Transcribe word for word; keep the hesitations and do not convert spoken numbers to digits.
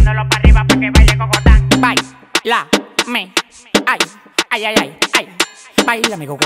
tirándolo para arriba pa' que baile cocotán. Baila, me, ay, ay, ay, ay, ay. Baila, mi cocotán.